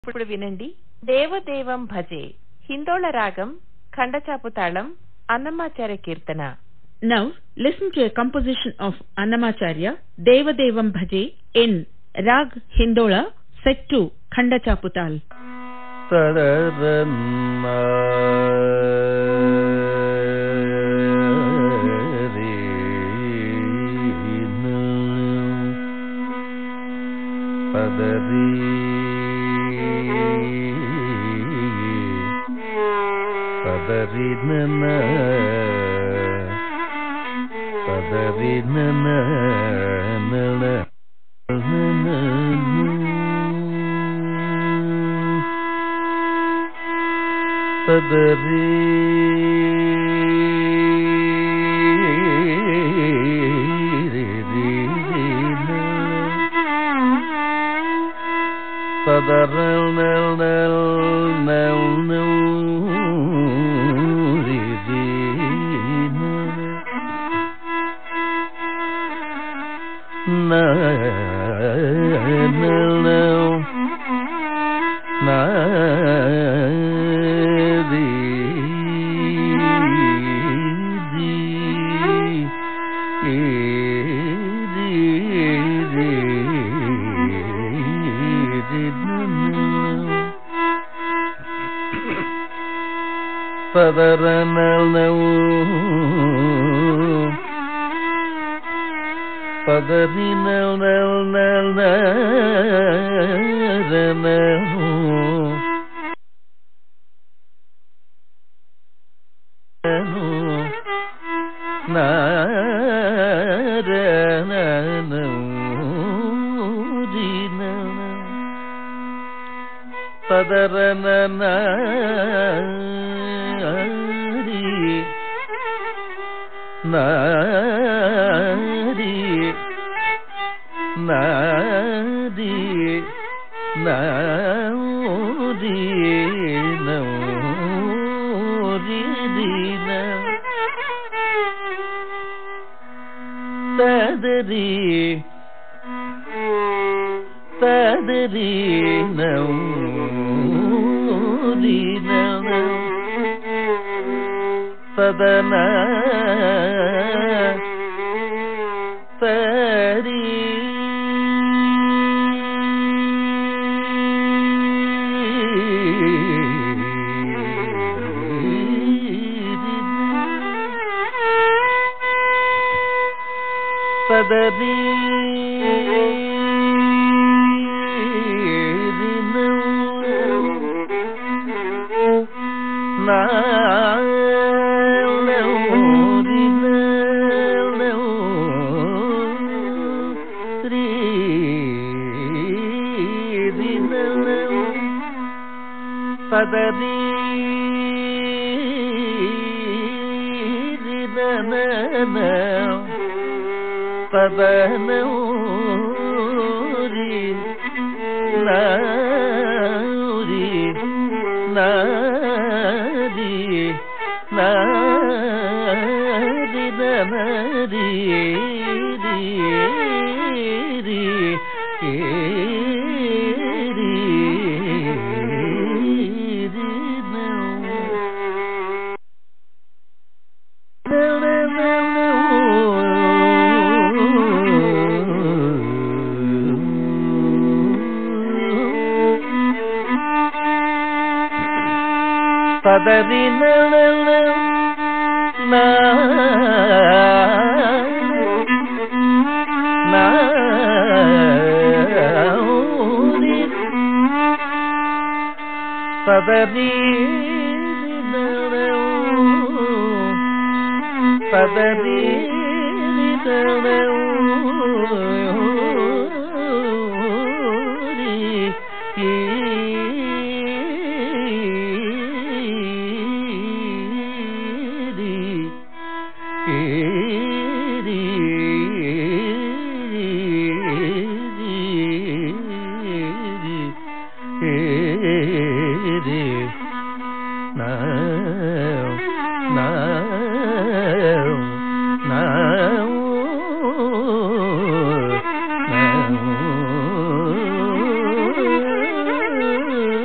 ఇప్పుడు వినండి దేవదేవం భజే హిందోళ రాగం ఖండచాపు తాళం అన్నమాచార్య కీర్తన. Now listen to a composition of Annamacharya Devadevam Bhaje in Rag Hindola set to Khanda Chaputal. Padari nana padari nana nana padari padaral nal nal nal nal na na na di di padaranal padari nal nal nal na padarana nadi nadi nadi nadi dina tadri tadri nadi nadi sadana tari sadari na padari dinana padanuri nauri nadi nadi nadi padari nal na na padari padari na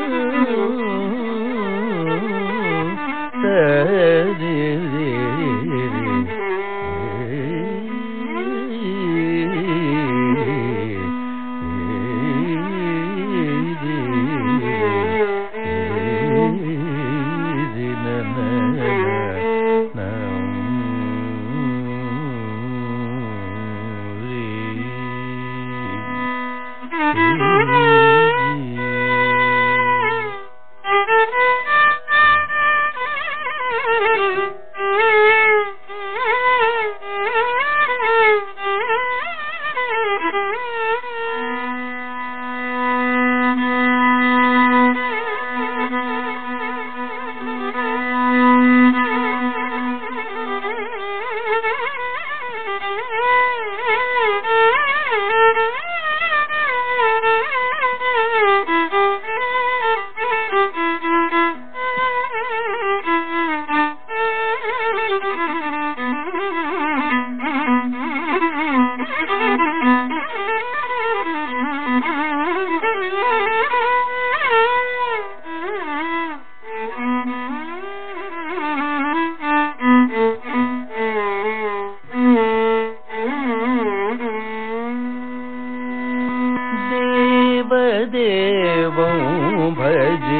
భజే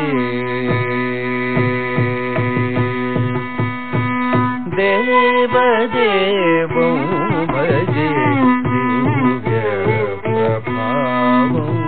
దేవదేవం భజే దివ్య ప్రభావం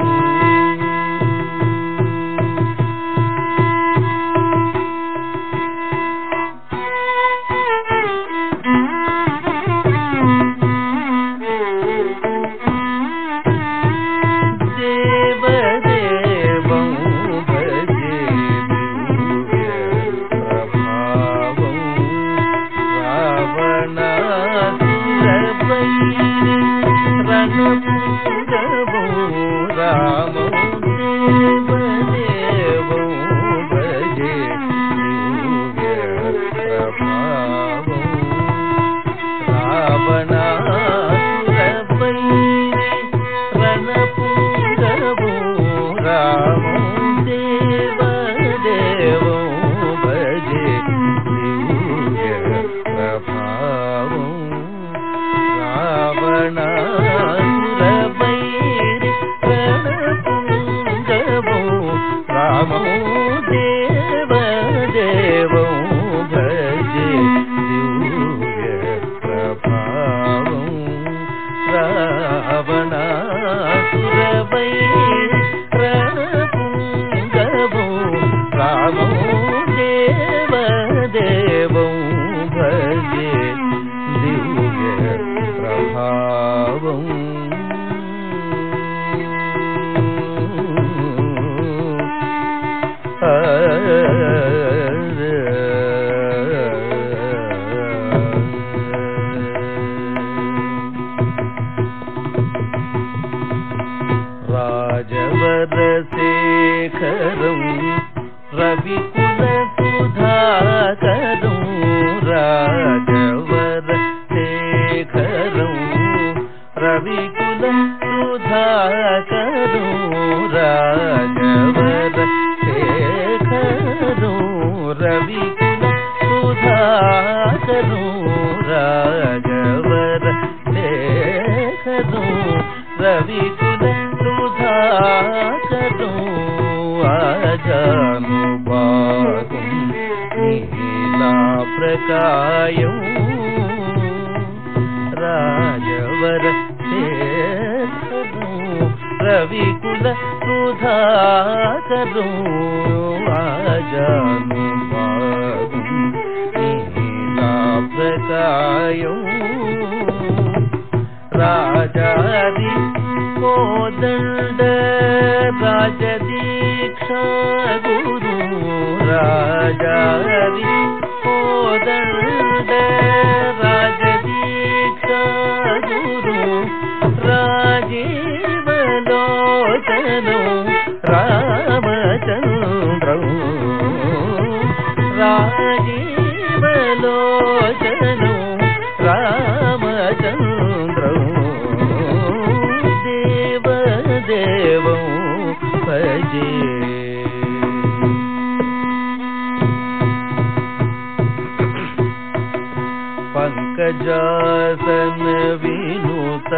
రాజవరశేఖరం రవికుల సుధాకరం రాజవరశేఖరం రవికుల సుధాకరం రాజవరశేఖరం రవికుల సుధాకరం రాజవరశేఖరం రవికుల సుధాకరం ఆజానుబాహుం నీలా ప్రకాయం రాజవరశేఖరం రవికుల సుధాకరం ఆజానుబాహుం నీలా ప్రకాయం రాజాది కోదండ రాజదీక్షా గురు రాజాది కోదండ రాజదీక్షా గురు రాజీవలోచనం రామచంద్రం రాజీవలోచనం రామచంద్రం దేవదేవం భజే పంకజాసన వినుత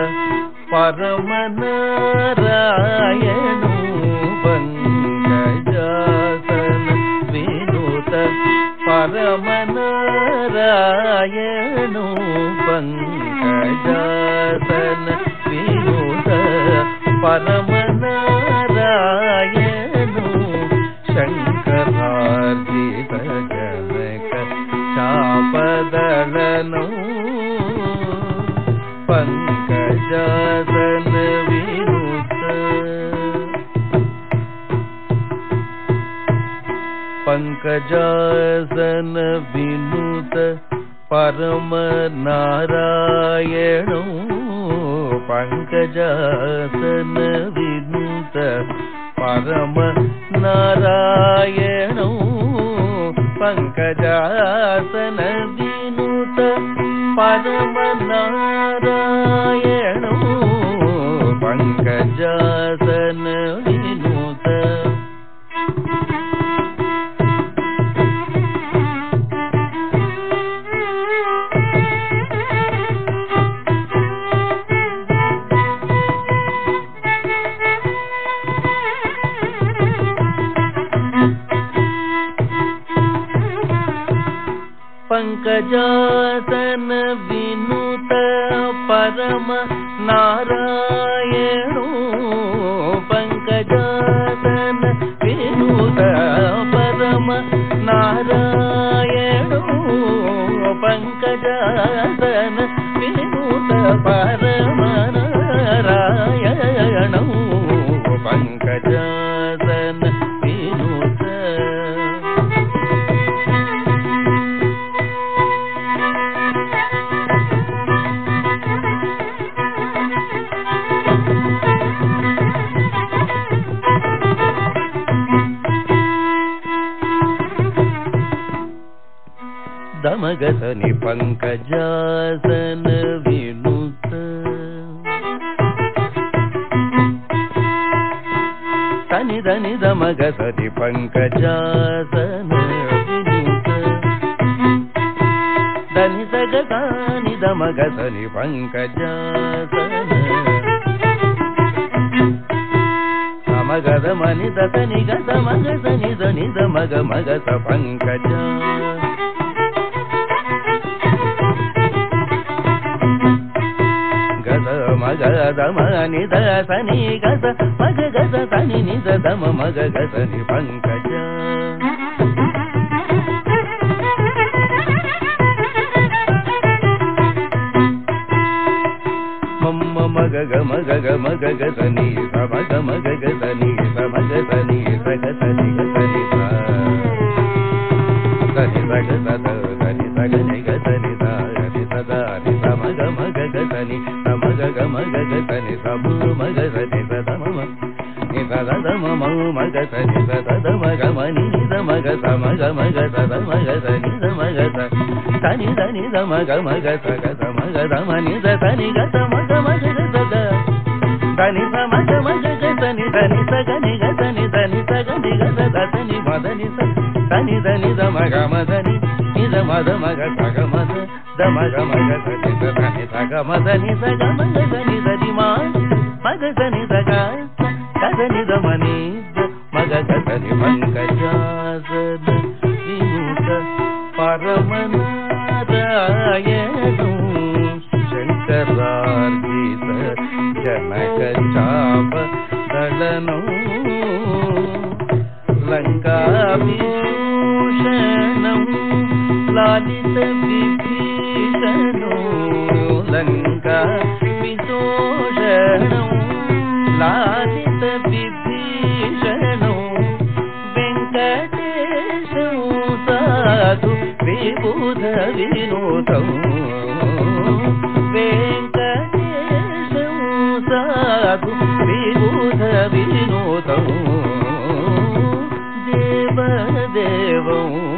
పరమనారాయణు పంకజాసన వినుత పరమనారాయణు పంకజాసన వినుత పరమనారాయణు శంకరార్జిత జనక చాపదళను పంకజాసన వినుత పంకజాసన వినుత పరమనారాయణు పంకజాసన వినుత పరమనారాయణు పంకజాసన వినుత పరమనారాయణు పంకజాసన వినుత పంకజాసన వినుత పరమ నారాయణు పంకజాసన వినుత పరమ నారాయణు పంకజాసన వినుత పరమ నారాయణు పంకజాసన వినుత దమగసని పంకజాసన వినుత సని దని దమగసని పంకజాసన వినుత దని సగసాని దమగసని పంకజాసన సమగద మని దతని గస మగసని దని దమగ మగస పంకజ మగ దమని దసని గస మగ గస సని నిజ దమ మగ గసని పంకజ మమ్మ మగ గ మగ గ మగ గసని సమగ మగ గసని సమగ సని సగ సని గసని సని సగ సద సని సగ ని గసని సని సదా ని సమగ మగ గసని సమగ గ మగ గసని సమ మగ సని సదమ ని సదమ మ మగ సని సదమ గ మని సమగ సమగ మగ సదమ గ సని సమగ సని సని సమగ మగ సగ సమగ సమని సని గ సమగ మగ సగ దని సమగ మగ గసని దని సగ ని గసని దని సగ ని గస దసని మదని సని దని సమగ మదని ని సమద మగ సగ మద దమగ మగ సని సని సగ మదని సగ మగ సని సని మా మగ సని సగ సని దమని మగ గసని పంకజాసన వినుత పరమ నారాయణు శంకరార్జిత జనక చాప దళను లంకా విభూషణం లాలిత విభీషణు లంకా విదోషణం లాలిత విభీషణు వెంకటేశం సాధు విబుధ వినోదం వెంకటేశం సాధు విబుధ వినోదం దేవదేవం